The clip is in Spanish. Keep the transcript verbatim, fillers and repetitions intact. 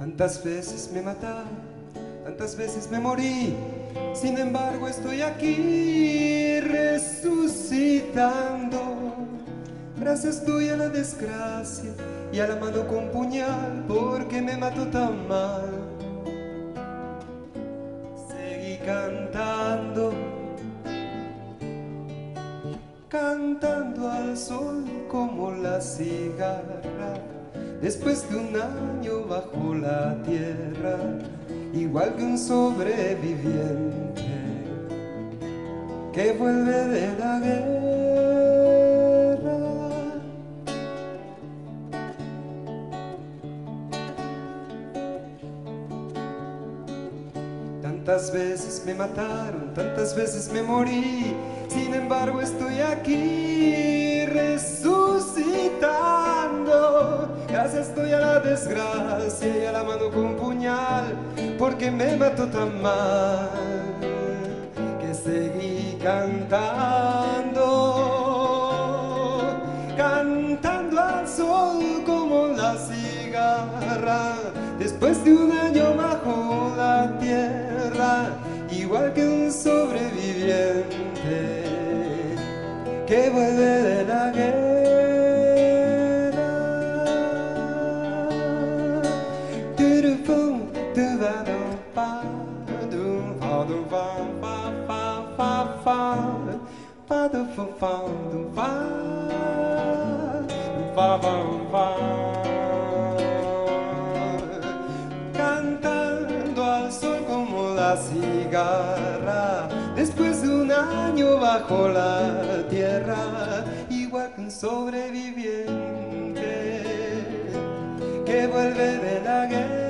Tantas veces me mataron, tantas veces me morí, sin embargo estoy aquí resucitando. Gracias doy a la desgracia y a la mano con puñal, porque me mató tan mal. Seguí cantando, cantando al sol como la cigarra, después de un año bajo la tierra, igual que un sobreviviente que vuelve de la guerra. Tantas veces me mataron, tantas veces me morí, sin embargo estoy aquí resucitando. Gracias doy a la desgracia y a la mano con puñal, porque me mató tan mal que seguí cantando, cantando al sol como la cigarra, después de un año bajo la tierra, igual que un sobreviviente que vuelve de la guerra. Cantando al sol como la cigarra, después de un año bajo la tierra, igual que un sobreviviente que vuelve de la guerra.